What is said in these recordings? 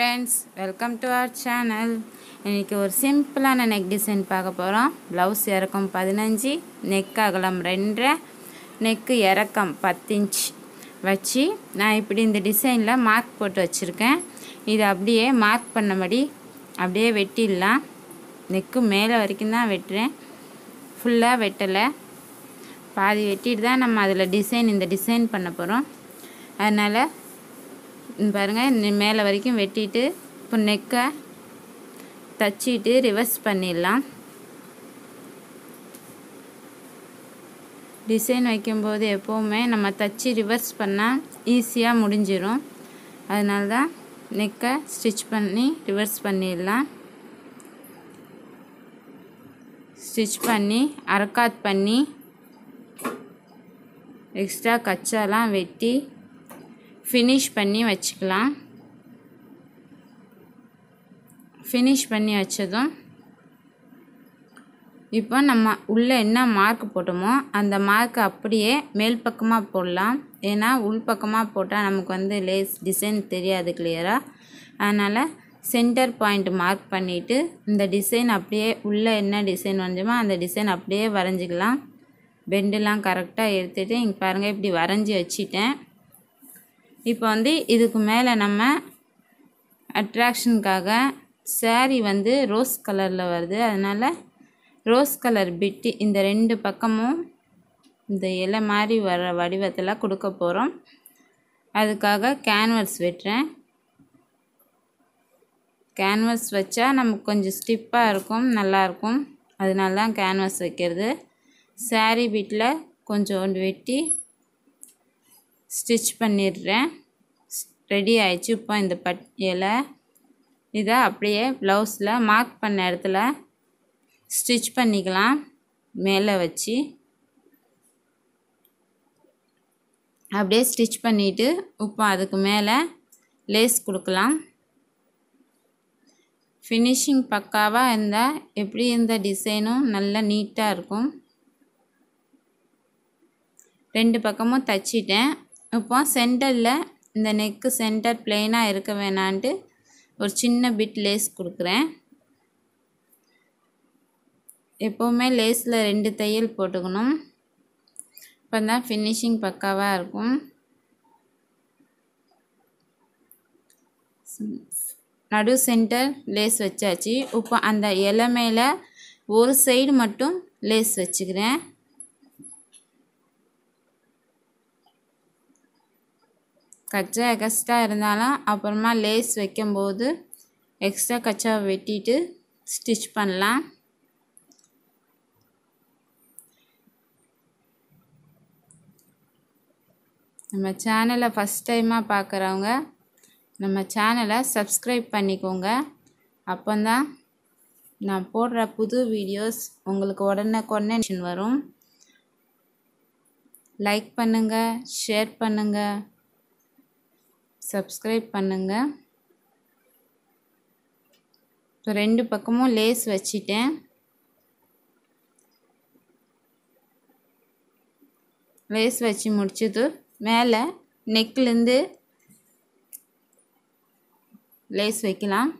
friends, welcome to our channel. இன்னைக்கு ஒரு சிம்பிளான neck design பார்க்க போறோம். blouse இறக்கம் 15, neck அகலம் 2, neck இறக்கம் 10 inch வச்சி நான் இப்படி இந்த டிசைன்ல மார்க் போட்டு வச்சிருக்கேன். இது அப்படியே மார்க் பண்ணபடி அப்படியே வெட்டிடலாம். neck மேலே வரைக்கும் தான் வெட்றேன். ஃபுல்லா வெட்டல. பாதி வெட்டிட்டு தான் நம்ம அதுல இந்த டிசைன் பண்ண போறோம். அதனால பாருங்க மேலே வரைக்கும் வெட்டிட்டு இப்போ நெக்கை தச்சிட்டு ரிவர்ஸ் பண்ணிடலாம். டிசைன் வைக்கும்போது எப்போவுமே நம்ம தச்சு ரிவர்ஸ் பண்ணால் ஈஸியாக முடிஞ்சிடும். அதனால தான் நெக்கை ஸ்டிச் பண்ணி ரிவர்ஸ் பண்ணிடலாம். ஸ்டிச் பண்ணி அரக்காத் பண்ணி எக்ஸ்ட்ரா கச்சாலாம் வெட்டி ஃபினிஷ் பண்ணி வச்சுக்கலாம். ஃபினிஷ் பண்ணி வச்சதும் இப்போ நம்ம உள்ளே என்ன மார்க் போட்டோமோ அந்த மார்க் அப்படியே மேல் பக்கமாக போடலாம். ஏன்னா உள் பக்கமாக போட்டால் நமக்கு லேஸ் டிசைன் தெரியாது கிளியராக. அதனால் சென்டர் பாயிண்ட் மார்க் பண்ணிவிட்டு இந்த டிசைன் அப்படியே உள்ளே என்ன டிசைன் வரைஞ்சோமோ அந்த டிசைன் அப்படியே வரைஞ்சிக்கலாம். பெண்டெல்லாம் கரெக்டாக எடுத்துகிட்டு இங்கே பாருங்கள் இப்படி வரைஞ்சி வச்சிட்டேன். இப்போ இதுக்கு மேலே நம்ம அட்ராக்ஷனுக்காக saree ரோஸ் கலரில் வருது. அதனால் ரோஸ் கலர் பிட்டு இந்த ரெண்டு பக்கமும் இந்த இலை மாதிரி வர வடிவத்தில் கொடுக்க போகிறோம். அதுக்காக கேன்வஸ் வெட்டுறேன். கேன்வஸ் வச்சா நமக்கு கொஞ்சம் ஸ்டிப்பாக இருக்கும், நல்லாயிருக்கும். அதனால தான் கேன்வஸ் வைக்கிறது. saree பிட்டில் கொஞ்சம் வெட்டி ஸ்டிச் பண்ணிடுறேன். ரெடி ஆயிடுச்சு. இப்போ இந்த இலை இதை அப்படியே ப்ளவுஸில் மார்க் பண்ண இடத்துல ஸ்டிச் பண்ணிக்கலாம். மேலே வச்சு அப்படியே ஸ்டிச் பண்ணிவிட்டு இப்போ அதுக்கு மேலே லேஸ் கொடுக்கலாம். ஃபினிஷிங் பக்காவாக இருந்தால் எப்படி இந்த டிசைனும் நல்லா நீட்டாக இருக்கும். ரெண்டு பக்கமும் தச்சிட்டேன். இப்போ சென்டரில் இந்த நெக்கு சென்டர் பிளெயினாக இருக்க வேணான்ட்டு ஒரு சின்ன பிட் லேஸ் கொடுக்குறேன். எப்போவுமே லேஸில் 2 தையல் போட்டுக்கணும். இப்போ தான் ஃபினிஷிங் பக்காவாக இருக்கும். நடு சென்டர் லேஸ் வச்சாச்சு. இப்போ அந்த இலை மேலே ஒரு சைடு மட்டும் லேஸ் வச்சுக்கிறேன். கச்சா எக்ஸ்ட்ரா இருந்தாலும் அப்புறமா லேஸ் வைக்கும்போது எக்ஸ்ட்ரா கச்சாவை வெட்டிட்டு ஸ்டிச் பண்ணலாம். நம்ம சேனலை ஃபஸ்ட் டைமாக பார்க்குறவங்க நம்ம சேனலை சப்ஸ்கிரைப் பண்ணிக்கோங்க. அப்போ தான் நான் போடுற புது வீடியோஸ் உங்களுக்கு உடனே வரும். லைக் பண்ணுங்கள், ஷேர் பண்ணுங்கள், சப்ஸ்கிரைப் பண்ணுங்க. இப்போ 2 பக்கமும் லேஸ் வச்சிட்டேன். லேஸ் வச்சு முடிச்சது மேலே நெக்லேருந்து லேஸ் வைக்கலாம்.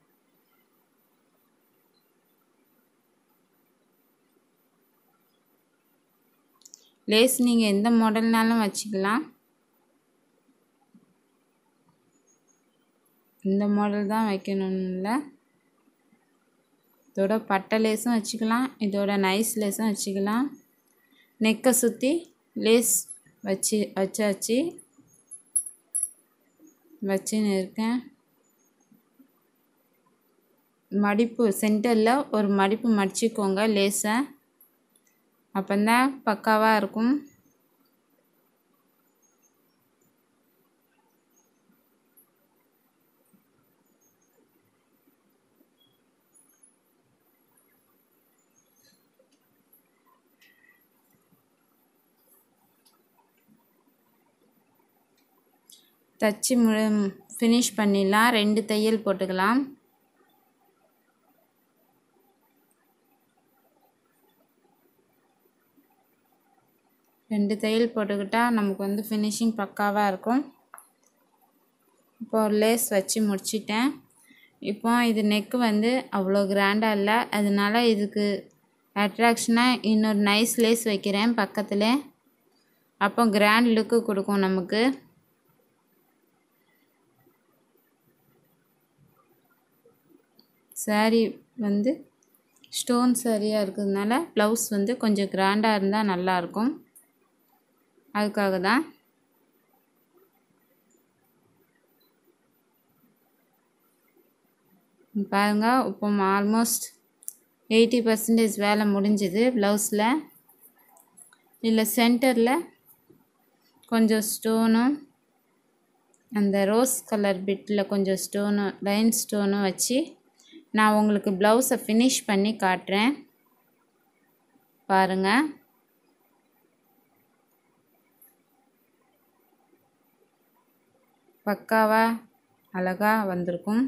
லேஸ் நீங்கள் எந்த மாடல்னாலும் வச்சுக்கலாம். இந்த மாடல் தான் வைக்கணும்னு இல்லை. இதோட பட்டை லேஸும் வச்சுக்கலாம், இதோட நைஸ் லேஸும் வச்சுக்கலாம். நெக்கை சுற்றி லேஸ் வச்சுன்னு இருக்கேன். மடிப்பு சென்டரில் ஒரு மடிப்பு மடிச்சுக்கோங்க லேஸை. அப்போதான் பக்காவாக இருக்கும். தச்சு ஃபினிஷ் பண்ணிடலாம். 2 தையல் போட்டுக்கலாம். ரெண்டு தையல் போட்டுக்கிட்டா நமக்கு ஃபினிஷிங் பக்காவாக இருக்கும். இப்போ லேஸ் வச்சு முடிச்சிட்டேன். இப்போ இது நெக்கு வந்து அவ்வளோ கிராண்டாக இல்லை, அதனால இதுக்கு அட்ராக்ஷனாக இன்னொரு நைஸ் லேஸ் வைக்கிறேன் பக்கத்தில். அப்போ கிராண்ட் லுக்கு கொடுக்கும் நமக்கு. சாரீ வந்து ஸ்டோன் சாரியாக இருக்கிறதுனால ப்ளவுஸ் வந்து கொஞ்சம் கிராண்டாக இருந்தால் நல்லாயிருக்கும். அதுக்காக தான். பாருங்க, இப்போ ஆல்மோஸ்ட் 80% வேலை முடிஞ்சுது ப்ளவுஸில். இல்லை சென்டரில் கொஞ்சம் ஸ்டோனும் அந்த ரோஸ் கலர் பிட்டில் கொஞ்சம் ஸ்டோனும் லைன் ஸ்டோனும் வச்சு நான் உங்களுக்கு ப்ளவுஸை ஃபினிஷ் பண்ணி காட்டுறேன். பாருங்கள், பக்காவாக அழகாக வந்திருக்கும்.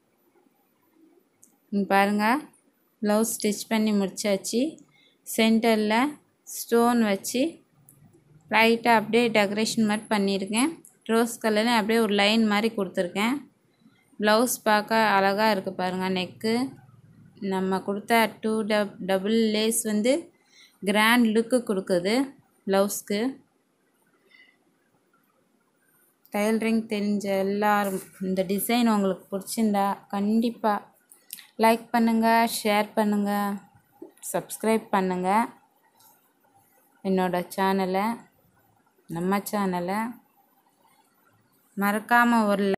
பாருங்கள், ப்ளவுஸ் ஸ்டிச் பண்ணி முடிச்சாச்சு. சென்டரில் ஸ்டோன் வச்சு லைட்டாக அப்படியே டெக்கரேஷன் மாதிரி பண்ணியிருக்கேன். ரோஸ் கலரில் அப்படியே ஒரு லைன் மாதிரி கொடுத்துருக்கேன். ப்ளவுஸ் பார்க்க அழகாக இருக்குது பாருங்கள். நெக்கு நம்ம கொடுத்த டபுள் லேஸ் வந்து கிராண்ட் லுக்கு கொடுக்குது ப்ளவுஸ்க்கு. டைலரிங் தெரிஞ்ச எல்லாரும் இந்த டிசைன் உங்களுக்கு பிடிச்சிருந்தா கண்டிப்பாக லைக் பண்ணுங்கள், ஷேர் பண்ணுங்கள், சப்ஸ்கிரைப் பண்ணுங்கள் என்னோடய சேனலை, நம்ம சேனலை. மறக்காமல் ஒரு